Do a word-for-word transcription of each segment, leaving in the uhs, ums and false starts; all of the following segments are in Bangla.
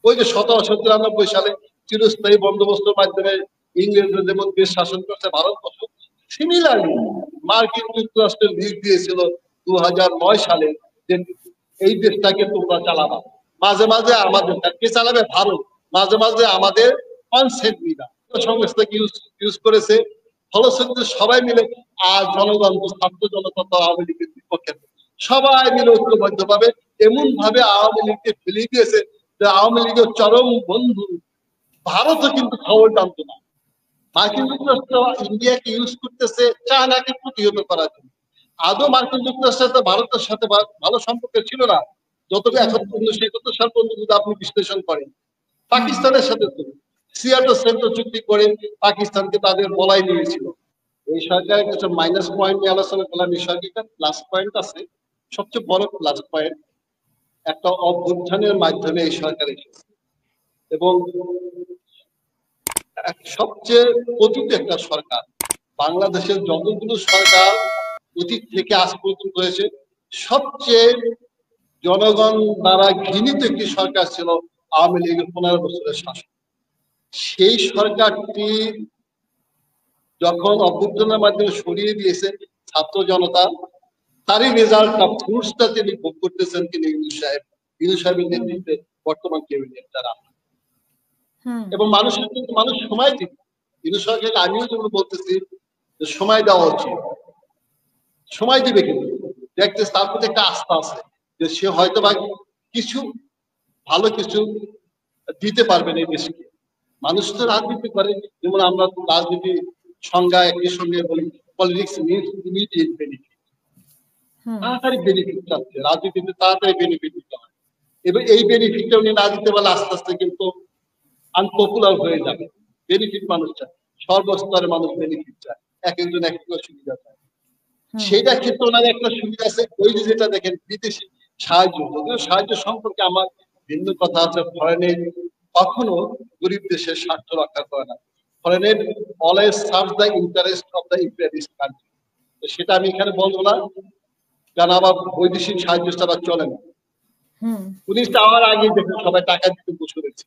ওই যে সতেরোশো তিরানব্বই সালে চিরস্থায়ী বন্দোবস্তের মাধ্যমে ইংরেজরা যেমন দেশ শাসন করছে ভারতবর্ষ, সিমিলারলি মার্কিন যুক্তরাষ্ট্রের লিজ দিয়েছিল দু হাজার নয় সালে যে এই দেশটাকে তোমরা চালাবা। মাঝে মাঝে আমাদের কে চালাবে? ভারত। মাঝে মাঝে আমাদের কনসেন্ট নিবা সংস্থাকে ইউজ ইউজ করেছে। ফলশ্রুতিতে সবাই মিলে আর জনগণ, ছাত্র জনতা তো আওয়ামী লীগের বিপক্ষে, সবাই মিলে ঐক্যবদ্ধ ভাবে এমন ভাবে আওয়ামী লীগকে ফেলে দিয়েছে যে আওয়ামী লীগের চরম বন্ধু ভারতও কিন্তু খবর জানতো না। মার্কিন যুক্তরাষ্ট্র ইন্ডিয়াকে ইউজ করতেছে চায়নাকে প্রতিহত করার জন্য। আদৌ মার্কিন যুক্তরাষ্ট্রের তো ভারতের সাথে ভালো সম্পর্ক ছিল না, যতটুকু এখন উনিশশো একাত্তর সাল পর্যন্ত যদি আপনি বিশ্লেষণ করেন। পাকিস্তানের সাথে তো সিয়াটো সেন্টো চুক্তি করে পাকিস্তানকে তাদের বলাই নিয়েছিল। এই সরকারের কিছু মাইনাস পয়েন্ট নিয়ে আলোচনা করলাম, এই সরকারের প্লাস পয়েন্ট আছে। সবচেয়ে বড় প্লাস পয়েন্ট, একটা অভ্যুত্থানের মাধ্যমে এই সরকার এসেছে এবং সবচেয়ে পতিত একটা সরকার। বাংলাদেশের যতগুলো সরকার অতীত থেকে আজ পর্যন্ত হয়েছে, সবচেয়ে জনগণ দ্বারা ঘৃণিত একটি সরকার ছিল আওয়ামী লীগের পনেরো বছরের শাসন। সেই সরকারটি যখন অভ্যুত্থানের মাধ্যমে সরিয়ে দিয়েছে ছাত্র জনতা, তারই রেজাল্টটা ফ্রুটসটা তিনি ভোগ করতেছেন তিনি ইউনূস সাহেব, ইউনূস সাহেবের নেতৃত্বে বর্তমান ক্যাবিনেট যারা। এবং মানুষের কিন্তু মানুষ সময় দিবে। ইউনূস সরকারকে আমিও যেমন বলতেছি যে সময় দেওয়া উচিত, সময় দিবে, কিন্তু দেখতে তার প্রতি একটা আস্থা আছে যে সে হয়তো বা কিছু ভালো কিছু দিতে পারবেন এই দেশকে। মানুষ তো রাজনীতি করে, যেমন আমরা রাজনীতি সংজ্ঞা একই সঙ্গে বলি পলিটিক্স মিনস ইমিডিয়েট বেনিফিট, তাড়াতাড়ি বেনিফিট চাচ্ছে, রাজনীতিতে তাড়াতাড়ি বেনিফিট দিতে হয়। এবার এই বেনিফিটটা উনি না দিতে পারলে আস্তে আস্তে কিন্তু আনপপুলার হয়ে যাবে। বেনিফিট মানুষ চায়, সর্বস্তরের মানুষ বেনিফিট চায়, এক একজন এক একটা সুবিধা চায়। সেইটা ক্ষেত্রে ওনার একটা সুবিধা আছে, ওই যে যেটা দেখেন বিদেশি সাহায্য, যদিও সাহায্য সম্পর্কে আমার ভিন্ন কথা আছে। ফরেনের কখনো গরিব দেশের স্বার্থ রক্ষা করে না, ফরেনের always serves the interest of the imperialist country. সেটা আমি এখানে বলবো না, কারণ আমার বৈদেশিক সাহায্য ছাড়া চলে না। উনি চাওয়ার আগে দেখুন সবাই টাকা দিতে বসে রয়েছে,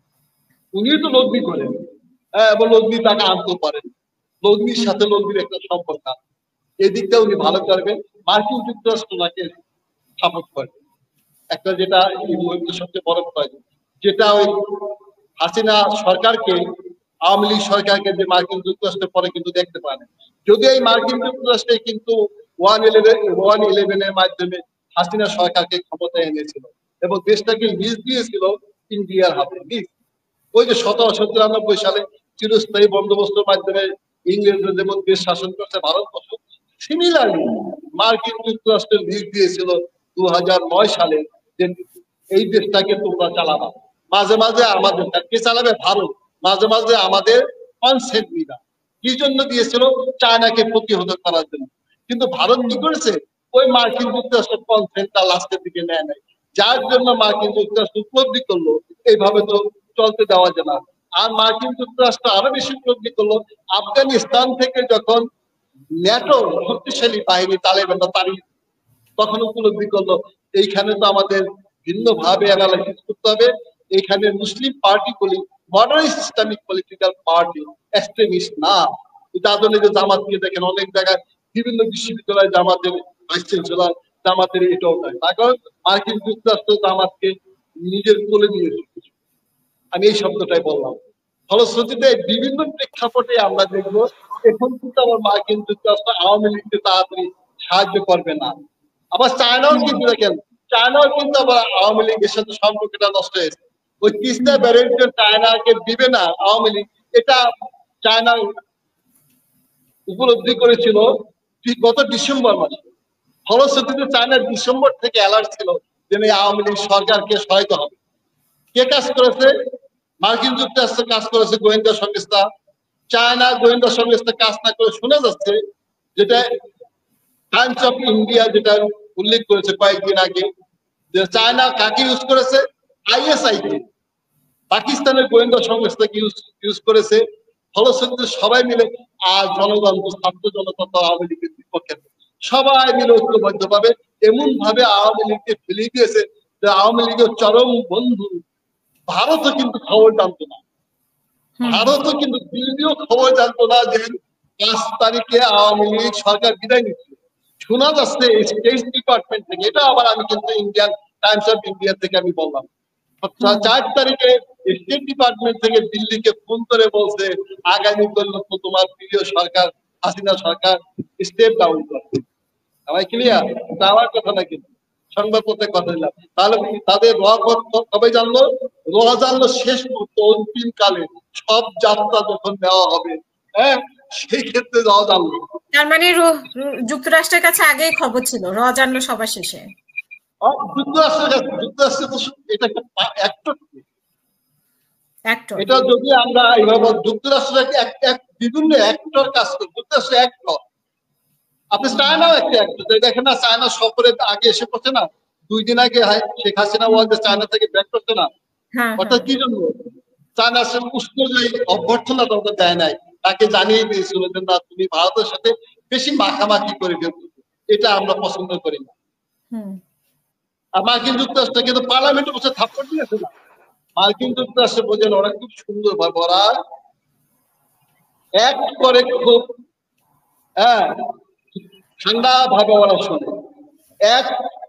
উনিও তো লগ্নি করেন, হ্যাঁ, এবং লগ্নি টাকা আনতে পারেন, লগ্নির সাথে লগ্নির একটা সম্পর্ক আছে। এই দিকটা উনি ভালো করবেন, মার্কিন যুক্তরাষ্ট্র ওনাকে সাপোর্ট করবে। একটা যেটা এই মুহূর্তে সবচেয়ে বড় প্রয়োজন, যেটা ওই হাসিনা সরকারকে, আওয়ামী লীগ সরকারকে যে মার্কিন যুক্তরাষ্ট্রের পরে কিন্তু দেখতে পারে। যদি এই মার্কিন যুক্তরাষ্ট্রে কিন্তু ওয়ান ইলেভেন ওয়ান ইলেভেনের মাধ্যমে হাসিনা সরকারকে ক্ষমতায় এনেছিল এবং দেশটাকে লিজ দিয়েছিল ইন্ডিয়ার হাতে। লিজ ওই যে সতেরোশো তিরানব্বই সালে চিরস্থায়ী বন্দোবস্তের মাধ্যমে ইংরেজরা যেমন দেশ শাসন করছে ভারতবর্ষ, সিমিলারলি মার্কিন যুক্তরাষ্ট্রের লিজ দিয়েছিল দু হাজার নয় সালে যে এই দেশটাকে তোমরা চালাবা। মাঝে মাঝে আমাদের কে চালাবে? ভারত। মাঝে মাঝে আমাদের কনসেন্ট নিবা। কি জন্য দিয়েছিল? চায়নাকে প্রতিহত করার জন্য। কিন্তু ভারত কি করেছে? ওই মার্কিন যুক্তরাষ্ট্রের কনসেন্টটা লাস্টের দিকে নেয় নাই, যার জন্য মার্কিন যুক্তরাষ্ট্র উপলব্ধি করলো এইভাবে তো চলতে দেওয়া যায় না। আর মার্কিন যুক্তরাষ্ট্র আরো বেশি উপলব্ধি করলো আফগানিস্তান থেকে যখন ন্যাটো শক্তিশালী বাহিনী তালেবানরা তাড়িয়ে, তখন উপলব্ধি করলো এইখানে তো আমাদের ভিন্নভাবে অ্যানালাইসিস করতে হবে। এইখানে মুসলিম পার্টিগুলি moderate Islamic political party, extremist না। তাদের যে জামাতকে দেখেন অনেক জায়গায়, বিভিন্ন বিশ্ববিদ্যালয়ে জামাতের ভাইস চ্যান্সেলর, জামাতের এটাও নয়। তার কারণ মার্কিন যুক্তরাষ্ট্র জামাতকে নিজের কোলে নিয়েছে। আমি এই শব্দটাই বললাম। ফলশ্রুতিতে বিভিন্ন প্রেক্ষাপটে আমরা দেখবো এখন কিন্তু আবার মার্কিন যুক্তরাষ্ট্র আওয়ামী লীগকে তাড়াতাড়ি সাহায্য করবে না। আবার চায়নাও কিন্তু দেখেন, চায়নাও কিন্তু আবার আওয়ামী লীগের সাথে সম্পর্কটা নষ্ট হয়েছে। ওই তিস্তা ব্যারেজটা চায়নাকে দিবে না আওয়ামী লীগ, এটা চায়না উপলব্ধি করেছিল গত ডিসেম্বর মাসে। ফলশ্রুতিতে চায়না ডিসেম্বর থেকে অ্যালার্ট ছিল যে আওয়ামী লীগ সরকারকে সহায়তা হবে। কে কাজ করেছে? মার্কিন যুক্তরাষ্ট্র কাজ করেছে, গোয়েন্দা সংস্থা। চায়না গোয়েন্দা সংস্থা কাজ না করে শোনা যাচ্ছে, যেটা টাইমস অফ ইন্ডিয়া যেটা উল্লেখ করেছে কয়েকদিন আগে, যে চায়না কাকে ইউজ করেছে? আইএসআই কে, পাকিস্তানের গোয়েন্দা সংস্থাকে ইউজ ইউজ করেছে। ফলশ্রুতিতে সবাই মিলে আর জনগণ, ছাত্র জনতা তো আওয়ামী লীগের বিপক্ষে, সবাই মিলে ঐক্যবদ্ধ ভাবে এমন ভাবে আওয়ামী লীগকে ফেলে দিয়েছে যে আওয়ামী লীগের চরম বন্ধু ভারতও কিন্তু খবর জানতো না, ভারতও কিন্তু দিল্লিও খবর জানতো না যে পাঁচ তারিখে আওয়ামী লীগ সরকার বিদায় নিচ্ছে। শোনা যাচ্ছে স্টেট ডিপার্টমেন্ট থেকে, এটা আবার আমি কিন্তু ইন্ডিয়ান টাইমস অফ ইন্ডিয়া থেকে আমি বললাম, চার তারিখে স্টেট ডিপার্টমেন্ট থেকে দিল্লিকে ফোন করে বলছে আগামী তো তোমার প্রিয় সরকার হাসিনা সরকার স্টেপ ডাউন করবে। আমার ক্লিয়ার? যাওয়ার কথা না কিন্তু সংবাদপত্রে কথা দিলাম। তাহলে তাদের র কবে জানলো? র জানলো শেষ মুহূর্ত, অন্তিম কালে সব যাত্রা যখন নেওয়া হবে, হ্যাঁ সেই ক্ষেত্রে র জানলো। তার মানে যুক্তরাষ্ট্রের কাছে আগেই খবর ছিল, র জানলো সবার শেষে। যুক্তরাষ্ট্রের কাছে, যুক্তরাষ্ট্রের তো এটা একটা অ্যাক্টর, অ্যাক্টর। এটা যদি আমরা এইভাবে যুক্তরাষ্ট্রের এক বিভিন্ন অ্যাক্টর কাজ করে, যুক্তরাষ্ট্র অ্যাক্টর। আপনি চায়নাও একটা অ্যাক্টর, দেখেন না চায়না সফরে আগে এসে পড়ছে না, দুই দিন আগে শেখ হাসিনা ওয়াজে চায়না থেকে ব্যাক করছে না, অর্থাৎ কি জন্য? চায়না সে উষ্ণজয়ী অভ্যর্থনাটা ওটা দেয় নাই, তাকে জানিয়ে দিয়েছিল যে না তুমি ভারতের সাথে বেশি মাখামাখি করে ফেলছো, এটা আমরা পছন্দ করি না। আর মার্কিন যুক্তরাষ্ট্র কিন্তু পার্লামেন্টে বসে থাপ্পড় দিয়েছে না, মার্কিন যুক্তরাষ্ট্রে বোঝেন ওরা খুব সুন্দর ভাবে ওরা এক করে, খুব হ্যাঁ ঠান্ডা ভাবে ওরা শোনে, এক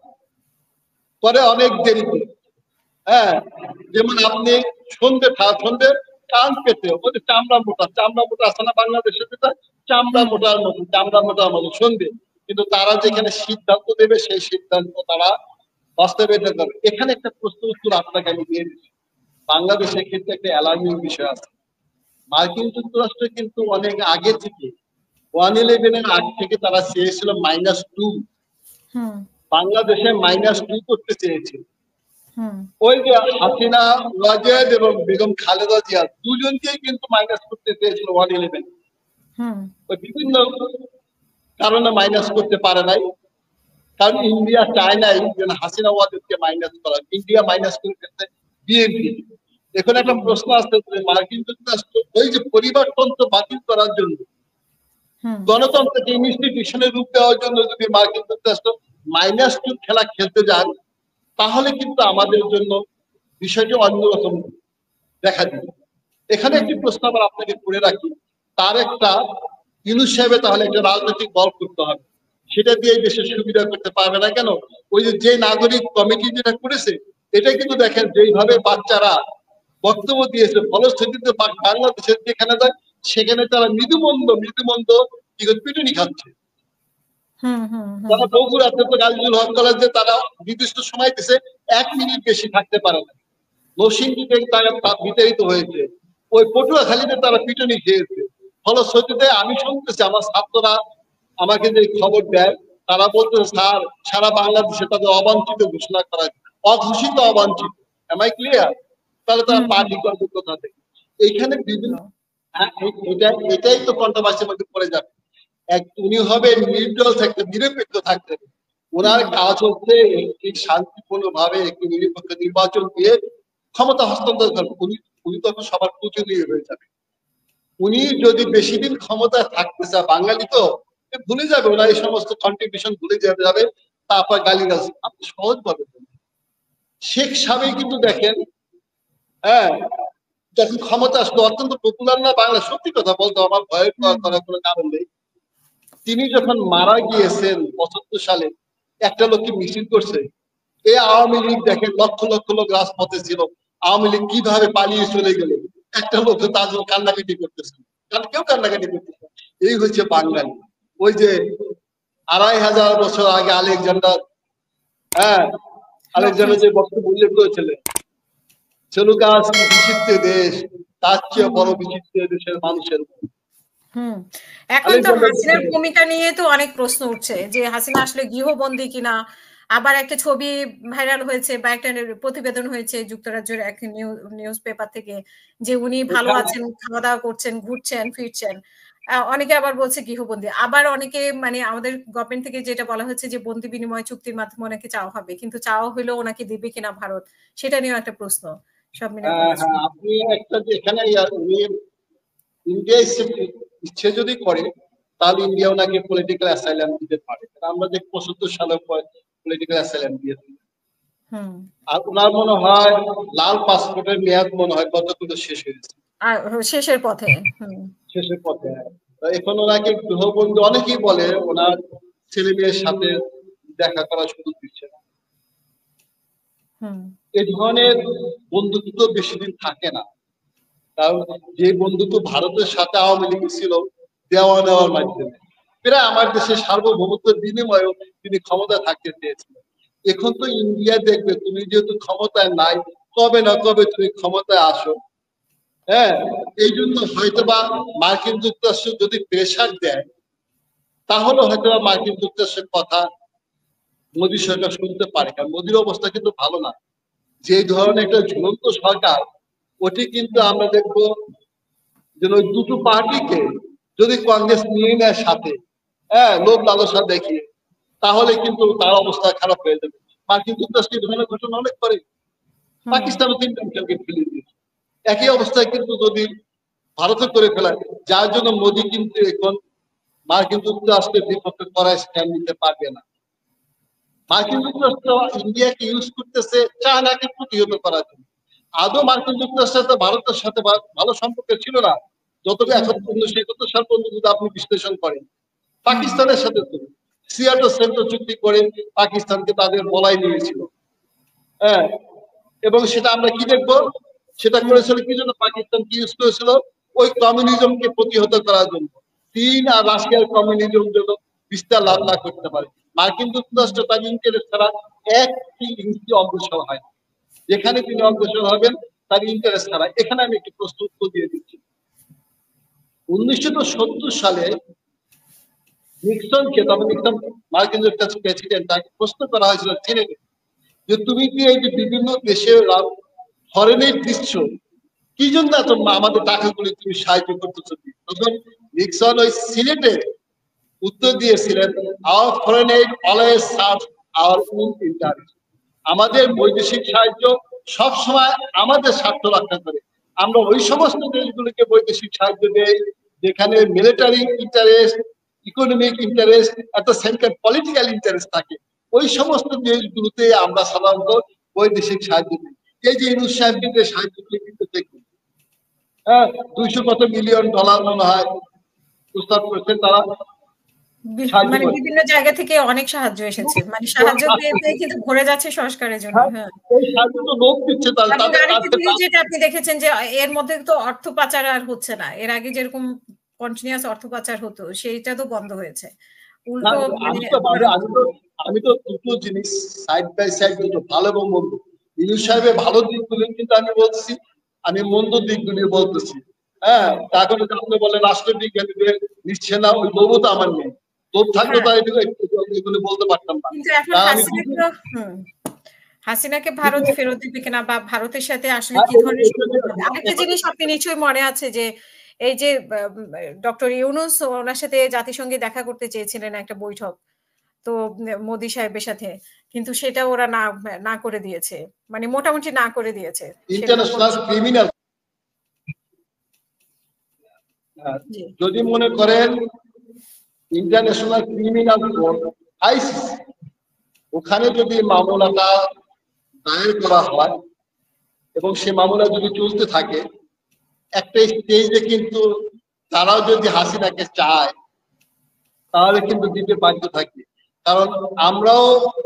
করে অনেক দেরিতে। হ্যাঁ যেমন আপনি সন্ধে সন্ধে কান পেতে ওই চামড়া মোটা, চামড়া মোটা আছে না বাংলাদেশের যেটা চামড়া মোটার মতো, চামড়া মোটার মতো সন্ধে, কিন্তু তারা যেখানে সিদ্ধান্ত দেবে সেই সিদ্ধান্ত তারা বাস্তবায়িত করবে। এখানে একটা প্রশ্ন উত্তর আপনাকে আমি দিয়ে দিচ্ছি, বাংলাদেশের ক্ষেত্রে একটা অ্যালার্মিং বিষয় আছে। মার্কিন যুক্তরাষ্ট্র কিন্তু অনেক আগে থেকে ওয়ান ইলেভেনের আগ থেকে তারা চেয়েছিল মাইনাস টু, বাংলাদেশে মাইনাস টু করতে চেয়েছিল। ওই যে হাসিনা ওয়াজেদ এবং বেগম খালেদা জিয়া দুজনকেই কিন্তু মাইনাস করতে চেয়েছিল ওয়ান ইলেভেন, ওই বিভিন্ন কারণে মাইনাস করতে পারে নাই, কারণ ইন্ডিয়া চায় নাই যেন হাসিনা ওয়াজেদকে মাইনাস করা, ইন্ডিয়া মাইনাস করে ফেলতে বিএনপি। এখন একটা প্রশ্ন আসতে মার্কিন যুক্তরাষ্ট্র ওই যে পরিবারতন্ত্র বাতিল করার জন্য, গণতন্ত্রকে ইনস্টিটিউশনের রূপ দেওয়ার জন্য যদি মার্কিন যুক্তরাষ্ট্র মাইনাস টু খেলা খেলতে যান, তাহলে কিন্তু আমাদের জন্য বিষয়টি অন্যরকম দেখা দিবে। এখানে একটি প্রশ্ন আবার আপনাকে করে রাখি, তার একটা ইউনুস সাহেবে তাহলে একটা রাজনৈতিক দল করতে হবে, সেটা দিয়ে দেশের সুবিধা করতে পারবে না কেন? ওই যে যে নাগরিক কমিটি যেটা করেছে, এটা কিন্তু দেখেন যেইভাবে বাচ্চারা বক্তব্য দিয়েছে, ফলশ্রুতিতে বাংলাদেশের যেখানে যায় সেখানে তারা মৃদুমন্দ মৃদুমন্দ কি পিটুনি খাচ্ছে। তারা বগুড়াতে তো গাজীউল হক কলেজে তারা নির্দিষ্ট সময় দিছে, এক মিনিট বেশি থাকতে পারে না, নরসিংদীতে তারা বিতাড়িত হয়েছে, ওই পটুয়াখালীতে তারা পিটুনি খেয়েছে। ফলশ্রুতিতে আমি শুনতেছি আমার ছাত্ররা আমাকে যে খবর দেয়, তারা বলতে স্যার সারা বাংলাদেশে তাদের অবাঞ্ছিত ঘোষণা করা, অঘোষিত অবাঞ্ছিত। Am I clear? তাহলে তারা পার্টি করবে কোথা থেকে? এইখানে বিভিন্ন এটা এটাই তো কন্ট্রোভার্সির মধ্যে পড়ে যাবে। এক উনি হবে নিউট্রাল থাকতে, নিরপেক্ষ থাকতে, ওনার কাজ হচ্ছে একটি শান্তিপূর্ণ ভাবে একটি নিরপেক্ষ নির্বাচন দিয়ে ক্ষমতা হস্তান্তর করবে। উনি উনি তখন সবার পূজনীয় হয়ে যাবে। উনি যদি বেশি দিন ক্ষমতায় থাকতে চায়, বাঙালি তো ভুলে যাবে, ওরা এই সমস্ত কন্ট্রিবিউশন ভুলে যাবে, তারপর গালিগালাজ আপনি সহজ ভাবে। শেখ সাহেব কিন্তু দেখেন, হ্যাঁ যখন ক্ষমতা আসলো অত্যন্ত পপুলার না বাংলা, সত্যি কথা বলতো আমার ভয় করার কোনো কারণ নেই। তিনি যখন মারা গিয়েছেন পঁচাত্তর সালে, একটা লোক কি মিছিল করছে? এই আওয়ামী লীগ দেখেন লক্ষ লক্ষ লোক রাজপথে ছিল, আওয়ামী লীগ কিভাবে পালিয়ে চলে গেল, একটা লোক তার জন্য কান্নাকাটি করতেছে, কারণ কেউ কান্নাকাটি করতেছে। এই হচ্ছে বাঙালি। ওই যে আড়াই হাজার বছর আগে আলেকজান্ডার, হ্যাঁ আলেকজান্ডার যে বক্তব্য উল্লেখ করেছিলেন, চলুক আজ বিচিত্র দেশ, তার চেয়ে বড় বিচিত্র দেশের মানুষের। হুম এখন তো হাসিনার ভূমিকা নিয়ে তো অনেক প্রশ্ন উঠছে যে হাসিনা আসলে গৃহবন্দী কিনা। আবার একটা ছবি ভাইরাল হয়েছে বা একটা প্রতিবেদন হয়েছে যুক্তরাজ্যের এক নিউজ পেপার থেকে যে উনি ভালো আছেন, খাওয়া দাওয়া করছেন, ঘুরছেন ফিরছেন। অনেকে আবার বলছে গৃহবন্দী, আবার অনেকে মানে আমাদের গভর্নমেন্ট থেকে যেটা বলা হচ্ছে যে বন্দি বিনিময় চুক্তির মাধ্যমে ওনাকে চাওয়া হবে, কিন্তু চাওয়া হলেও ওনাকে দিবে কিনা ভারত, সেটা নিয়েও একটা প্রশ্ন। সব মিলে আপনি একটা এখানে ইন্ডিয়া ইচ্ছে যদি করে তাহলে ইন্ডিয়া ওনাকে পলিটিক্যাল অ্যাসাইলাম দিতে পারে। আমরা যে পঁচাত্তর সালের পর পলিটিক্যাল অ্যাসাইলাম দিয়েছি, আর ওনার মনে হয় লাল পাসপোর্টের মেয়াদ মনে হয় কতগুলো শেষ হয়েছে, শেষের পথে শেষের পথে এখন ওনাকে গৃহবন্দী, অনেকেই বলে ওনার ছেলে মেয়ের সাথে দেখা করার সুযোগ দিচ্ছে না। এই ধরনের বন্ধুত্ব বেশি দিন থাকে না, কারণ যে বন্ধুত্ব ভারতের সাথে আওয়ামী লীগ ছিল দেওয়া নেওয়ার মাধ্যমে, প্রায় আমার দেশের সার্বভৌমত্বের বিনিময়েও তিনি ক্ষমতায় থাকতে চেয়েছিলেন। এখন তো ইন্ডিয়া দেখবে তুমি যেহেতু ক্ষমতায় নাই, কবে না কবে তুমি ক্ষমতায় আসো। হ্যাঁ, এই জন্য হয়তোবা মার্কিন যুক্তরাষ্ট্র যদি প্রেশার দেয় তাহলে হয়তোবা মার্কিন যুক্তরাষ্ট্রের কথা মোদী সরকার শুনতে পারে, কারণ মোদীর অবস্থা কিন্তু ভালো না। যে ধরনের একটা ঝুলন্ত সরকার, ওটি কিন্তু আমরা দেখবো যে ওই দুটো পার্টিকে যদি কংগ্রেস নিয়ে নেয় সাথে, হ্যাঁ, লোভ লালসা দেখিয়ে, তাহলে কিন্তু তার অবস্থা খারাপ হয়ে যাবে। মার্কিন যুক্তরাষ্ট্র এই ধরনের ঘটনা অনেক করে, পাকিস্তানও তিনটা মিসাইলকে ফেলে দিয়েছে। একই অবস্থায় কিন্তু যদি ভারতে করে ফেলায়, যার জন্য মোদী কিন্তু এখন মার্কিন যুক্তরাষ্ট্রের বিপক্ষে করা স্ট্যান্ড নিতে পারবে না। মার্কিন যুক্তরাষ্ট্র ইন্ডিয়াকে ইউজ করতেছে চায়নাকে প্রতিহত করার জন্য। আদৌ মার্কিন যুক্তরাষ্ট্রের সাথে ভারতের সাথে ভালো সম্পর্ক ছিল না, যতটা এখন উনিশশো একাত্তর সাল পর্যন্ত যদি আপনি বিশ্লেষণ করেন। পাকিস্তানের সাথে তো সিয়াটো সেন্টো চুক্তি করে পাকিস্তানকে তাদের বলাই নিয়েছিল, হ্যাঁ, এবং সেটা আমরা কি দেখবো, সেটা করেছিল কি জন্য, পাকিস্তানকে ইউজ করেছিল ওই কমিউনিজমকে প্রতিহত করার জন্য। চীন আর রাশিয়ার কমিউনিজম যেন বিস্তার লাভ না করতে পারে। মার্কিন যুক্তরাষ্ট্র তার ইন্টারেস্ট ছাড়া একটি ইঞ্চি অগ্রসর হয়, যেখানে তিনি অগ্রসর হবেন তার ইন্টারেস্ট ছাড়া। এখানে আমি একটি প্রশ্ন উত্তর দিয়ে দিচ্ছি। উনিশশো সত্তর সালে নিক্সনকে, তখন নিক্সন মার্কিন যুক্তরাষ্ট্রের প্রেসিডেন্ট, তাকে প্রশ্ন করা হয়েছিল সিনেটে যে তুমি কি এই যে বিভিন্ন দেশের ফরেনের দৃশ্য কি জন্য এত আমাদের টাকাগুলি তুমি সাহায্য করতেছো? তখন নিক্সন ওই সিনেটে উত্তর দিয়েছিলেন, our foreign aid always serves our own interest. আমাদের বৈদেশিক সাহায্য সব সময় আমাদের স্বার্থ রক্ষা করে। আমরা ওই সমস্ত দেশগুলোকে বৈদেশিক সাহায্য দেই যেখানে মিলিটারি ইন্টারেস্ট, ইকোনমিক ইন্টারেস্ট, এত সেন্টার পলিটিক্যাল ইন্টারেস্ট থাকে। ওই সমস্ত দেশগুলোতে আমরা সাধারণত বৈদেশিক সাহায্য দিই। এই যে ইউনুস সাহেব কিন্তু সাহায্যগুলি কিন্তু দেখুন, হ্যাঁ, দুইশো কত মিলিয়ন ডলার মনে হয় প্রস্তাব করছেন তারা, মানে বিভিন্ন জায়গা থেকে অনেক সাহায্য এসেছে, মানে সাহায্য পেয়ে পেয়ে কিন্তু ভরে যাচ্ছে সংস্কারের জন্য। হ্যাঁ, এই সাহায্য তো লোক দিচ্ছে তাহলে যেটা আপনি দেখেছেন যে এর মধ্যে তো অর্থ পাচার আর হচ্ছে না। এর আগে যেরকম কন্টিনিউয়াস অর্থ পাচার হতো সেইটা তো বন্ধ হয়েছে। উল্টো আমি তো দুটো জিনিস সাইড বাই সাইড, দুটো ভালো এবং মন্দ। ইউনুস সাহেবের ভালো দিকগুলি কিন্তু আমি বলছি, আমি মন্দ দিকগুলি বলতেছি। হ্যাঁ, এখন আপনি বলেন রাষ্ট্রবিজ্ঞানীদের নিচ্ছে না, ওই লোভও তো আমার নেই। লোভ থাকলে তাই এগুলো বলতে পারতাম না। কিন্তু এখন হাসিনাকে ভারত ফেরত দিবে কিনা, বা ভারতের সাথে আসলে কি ধরনের সম্পর্ক হবে। আরেকটা জিনিস আপনি নিশ্চয়ই মনে আছে যে এই যে ডক্টর ইউনুস ওনার সাথে জাতিসংঘে দেখা করতে চেয়েছিলেন একটা বৈঠক, তো মোদি সাহেবের সাথে, কিন্তু সেটা ওরা না না করে দিয়েছে, মানে মোটামুটি না করে দিয়েছে। ইন্টারন্যাশনাল ক্রিমিনাল, যদি মনে করেন ইন্টারন্যাশনাল ক্রিমিনাল কোর্ট আইসিসি, ওখানে যদি মামলাটা দায়ের করা হয় এবং সে মামলা যদি চলতে থাকে, একটা স্টেজে কিন্তু তারাও যদি হাসিনাকে চায় তাহলে কিন্তু দিতে বাধ্য থাকবে। কারণ আমরাও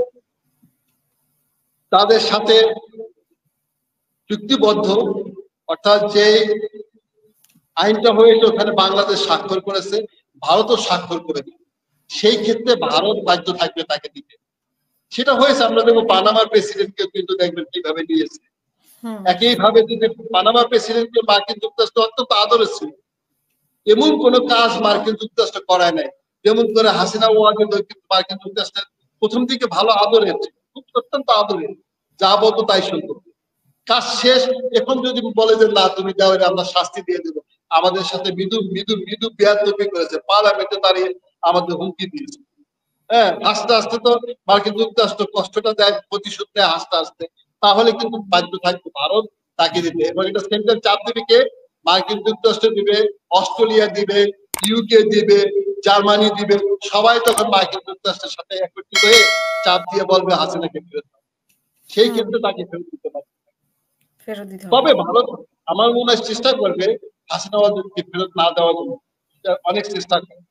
তাদের সাথে চুক্তিবদ্ধ, অর্থাৎ যে আইনটা হয়েছে ওখানে বাংলাদেশ স্বাক্ষর করেছে, ভারতও স্বাক্ষর করেছে, সেই ক্ষেত্রে ভারত বাধ্য থাকবে তাকে দিতে। সেটা হয়েছে, আমরা দেখবো পানামার প্রেসিডেন্টকে কিন্তু দেখবেন কিভাবে নিয়েছে। একইভাবে যদি পানামার প্রেসিডেন্টকে মার্কিন যুক্তরাষ্ট্র অত্যন্ত আদরের ছিল, এমন কোন কাজ মার্কিন যুক্তরাষ্ট্র করায় নাই যেমন করে হাসিনা ওয়াকে মার্কিন যুক্তরাষ্ট্রের প্রথম দিকে ভালো আদরের, খুব অত্যন্ত আদরের, যা বলতো তাই শুনতো। কাজ শেষ, এখন যদি বলে যে না তুমি দাও, আমরা শাস্তি দিয়ে দেবো, আমাদের সাথে মৃদু মৃদু মৃদু বেয়াদবি করেছে, পার্লামেন্টে দাঁড়িয়ে আমাদের হুমকি দিয়েছে। হ্যাঁ, আস্তে আস্তে তো মার্কিন যুক্তরাষ্ট্র কষ্টটা দেয়, প্রতিশোধ নেয় আস্তে আস্তে, তাহলে কিন্তু বাধ্য থাকবে ভারত তাকে দিতে। এবং এটা সেন্ট্রাল চাপ দিবে কে? মার্কিন যুক্তরাষ্ট্র দিবে, অস্ট্রেলিয়া দিবে, ইউকে দিবে, জার্মানি দিবে, সবাই তখন মার্কিন যুক্তরাষ্ট্রের সাথে একত্রিত হয়ে চাপ দিয়ে বলবে হাসিনাকে ফেরত। সেই ক্ষেত্রে তাকে ফেরত দিতে পারে। তবে ভারত আমার মনে হয় চেষ্টা করবে হাসিনা ওয়াজেদকে ফেরত না দেওয়ার জন্য, অনেক চেষ্টা করে।